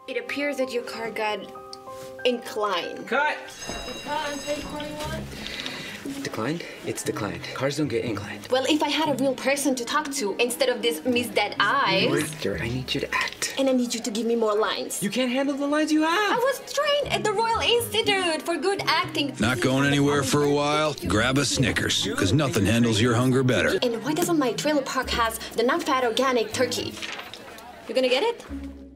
It appears that your car got inclined. Cut! Declined, take 21. Declined? It's declined. Cars don't get inclined. Well, if I had a real person to talk to instead of this Miss Dead Eyes. Victor, I need you to act. And I need you to give me more lines. You can't handle the lines you have. I was trained at the Royal Institute for good acting. Not going anywhere for a while? Grab a Snickers, because nothing handles your hunger better. And why doesn't my trailer park has the not fat organic turkey? You gonna get it?